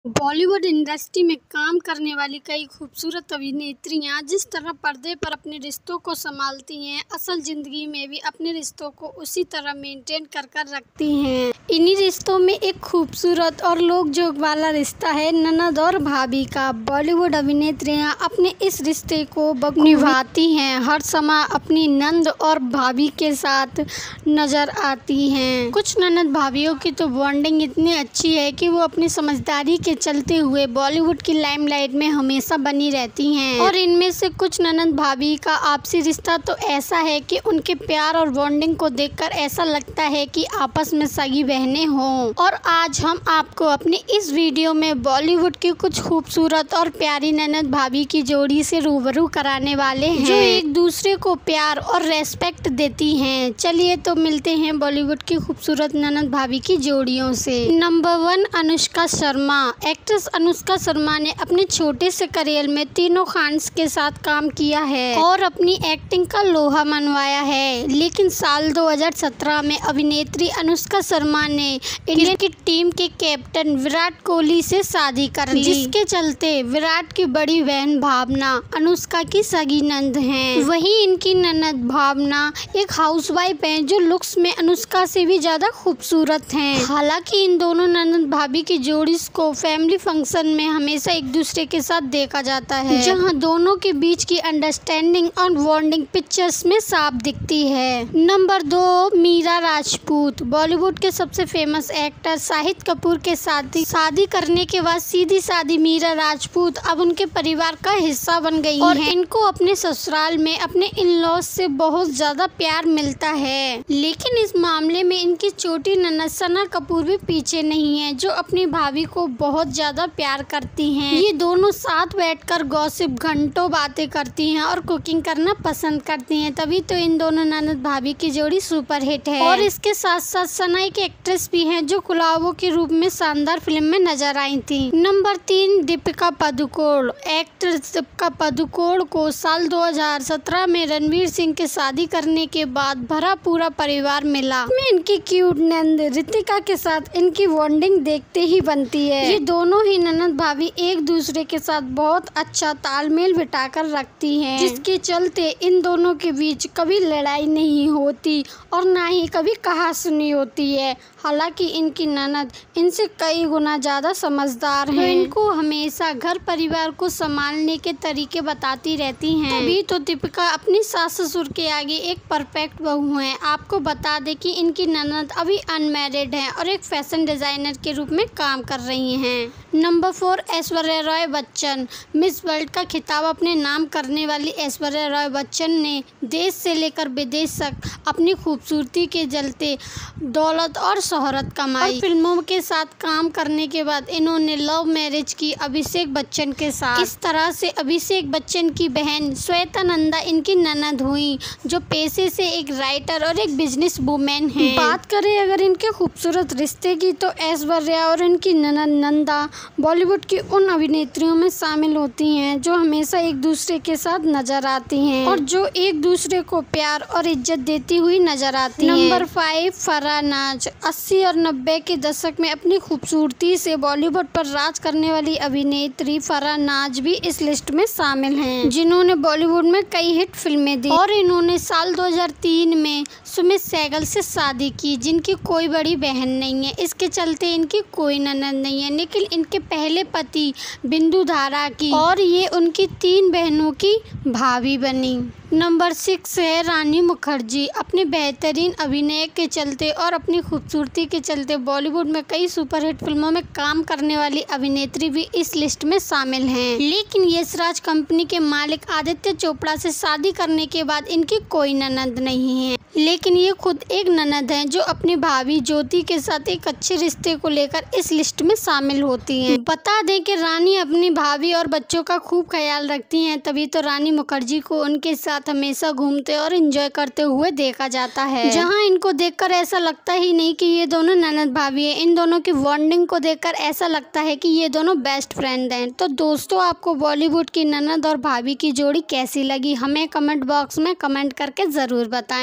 Bollywood industry में काम करने वाली कई खूबसूरत अभिनेत्रियां जिस तरह पर्दे पर अपने रिश्तों को संभालती हैं, असल जिंदगी में भी अपने रिश्तों को उसी तरह मेंटेन कर कर रखती हैं। इन्हीं रिश्तों में एक खूबसूरत और लोकजोग वाला रिश्ता है ननद और भाभी का। बॉलीवुड अभिनेत्रियां अपने इस रिश्ते को निभाती हैं, हर समय अपनी नंद और भाभी के साथ नजर आती हैं। कुछ ननद भाभीियों की तो बॉन्डिंग इतनी अच्छी है कि वो अपनी समझदारी के चलते हुए बॉलीवुड की लाइमलाइट में हमेशा बनी रहती हैं। और इनमें से कुछ ननद भाभी का आपसी रिश्ता तो ऐसा है कि उनके प्यार और बॉन्डिंग को देखकर ऐसा लगता है कि आपस में सगी बहनें हों। और आज हम आपको अपनी इस वीडियो में बॉलीवुड की कुछ खूबसूरत और प्यारी ननद भाभी की जोड़ी से रूबरू कराने वाले हैं, जो एक दूसरे को प्यार और रेस्पेक्ट देती हैं। चलिए तो मिलते हैं बॉलीवुड की खूबसूरत ननद भाभी की जोड़ियों से। नंबर 1, अनुष्का शर्मा। एक्ट्रेस अनुष्का शर्मा ने अपने छोटे से करियर में तीनों खान्स के साथ काम किया है और अपनी एक्टिंग का लोहा मनवाया है। लेकिन साल 2017 में अभिनेत्री अनुष्का शर्मा ने इंडिया की टीम के कैप्टन विराट कोहली से शादी कर ली, जिसके चलते विराट की बड़ी बहन भावना अनुष्का की सगी नंद हैं। वहीं इनकी ननद भावना एक हाउसवाइफ हैं जो लुक्स में अनुष्का से भी ज्यादा खूबसूरत हैं। हालांकि इन दोनों ननद भाभी की जोड़ी को फैमिली फंक्शन में हमेशा एक दूसरे के साथ देखा जाता है, जहां दोनों के बीच की अंडरस्टैंडिंग और बॉन्डिंग पिक्चर्स में साफ दिखती है। नंबर 2, मीरा राजपूत। बॉलीवुड के सबसे फेमस एक्टर शाहिद कपूर के साथ शादी करने के बाद सीधी सादी मीरा राजपूत अब उनके परिवार का हिस्सा बन गई और इनको अपने ससुराल में अपने इन लॉज से बहुत ज्यादा प्यार मिलता है। लेकिन इस मामले में इनकी छोटी ननद सना कपूर भी पीछे नहीं है, जो अपनी भाभी को बहुत ज्यादा प्यार करती हैं। ये दोनों साथ बैठकर गॉसिप घंटों बातें करती हैं और कुकिंग करना पसंद करती हैं, तभी तो इन दोनों ननद भाभी की जोड़ी सुपर हिट है। और इसके साथ साथ सना एक एक्ट्रेस भी हैं जो कुलावों के रूप में शानदार फिल्म में नजर आई थी। नंबर 3, दीपिका पादुकोण। एक्ट्रेस दीपिका पादुकोण को साल 2017 में रणवीर सिंह के शादी करने के बाद भरा पूरा परिवार मिला। इनकी क्यूट नंद रितिका के साथ इनकी बॉन्डिंग देखते ही बनती है। ये दोनों ही ननद भाभी एक दूसरे के साथ बहुत अच्छा तालमेल बिठाकर रखती हैं, जिसके चलते इन दोनों के बीच कभी लड़ाई नहीं होती और ना ही कभी कहासुनी होती है। हालांकि इनकी ननद इनसे कई गुना ज्यादा समझदार हैं, इनको हमेशा घर परिवार को संभालने के तरीके बताती रहती हैं। तभी तो दीपिका अपनी सास ससुर के आगे एक परफेक्ट बहू है। आपको बता दें कि इनकी ननद अभी अनमैरिड है और एक फैशन डिजाइनर के रूप में काम कर रही हैं। Number 4, Aishwarya Rai Bachchan. Miss World का खिताब अपने नाम करने वाली ऐश्वर्या राय बच्चन ने देश से लेकर विदेश तक अपनी खूबसूरती के चलते दौलत और शोहरत कमाई। और फिल्मों के साथ काम करने के बाद इन्होंने लव मैरिज की अभिषेक बच्चन के साथ। इस तरह से अभिषेक बच्चन की बहन श्वेता नंदा इनकी ननद हुई, जो पेशे से एक राइटर और एक बिजनेस वुमेन है। बात करें अगर इनके खूबसूरत रिश्ते की, तो ऐश्वर्या और इनकी ननद नंदा बॉलीवुड की उन अभिनेत्रियों में शामिल होती हैं जो हमेशा एक दूसरे के साथ नजर आती हैं और जो एक दूसरे को प्यार और इज्जत देती हुई नजर आती हैं। नंबर 5, फराह नाज। 80 और 90 के दशक में अपनी खूबसूरती से बॉलीवुड पर राज करने वाली अभिनेत्री फराह नाज भी इस लिस्ट में शामिल हैं, जिन्होंने बॉलीवुड में कई हिट फिल्में दी। और इन्होंने साल 2003 में सुमित सहगल से शादी की, जिनकी कोई बड़ी बहन नहीं है। इसके चलते इनकी कोई ननद नहीं है, लेकिन इनके पहले पति बिंदु धारा की और ये उनकी 3 बहनों की भाभी बनी। नंबर 6 है रानी मुखर्जी। अपने बेहतरीन अभिनय के चलते और अपनी खूबसूरती के चलते बॉलीवुड में कई सुपरहिट फिल्मों में काम करने वाली अभिनेत्री भी इस लिस्ट में शामिल हैं। लेकिन यशराज कंपनी के मालिक आदित्य चोपड़ा से शादी करने के बाद इनकी कोई ननद नहीं है, लेकिन ये खुद एक ननद हैं जो अपनी भाभी ज्योति के साथ एक अच्छे रिश्ते को लेकर इस लिस्ट में शामिल होती हैं। बता दें कि रानी अपनी भाभी और बच्चों का खूब ख्याल रखती हैं, तभी तो रानी मुखर्जी को उनके साथ हमेशा घूमते और एंजॉय करते हुए देखा जाता है, जहां इनको देखकर ऐसा लगता ही नहीं कि ये दोनों ननद भाभी है। इन दोनों की बॉन्डिंग को देखकर ऐसा लगता है कि ये दोनों बेस्ट फ्रेंड हैं। तो दोस्तों, आपको बॉलीवुड की ननद और भाभी की जोड़ी कैसी लगी, हमें कमेंट बॉक्स में कमेंट करके जरूर बताएं।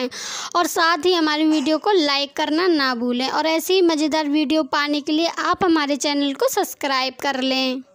और साथ ही हमारी वीडियो को लाइक करना ना भूलें। और ऐसी ही मज़ेदार वीडियो पाने के लिए आप हमारे चैनल को सब्सक्राइब कर लें।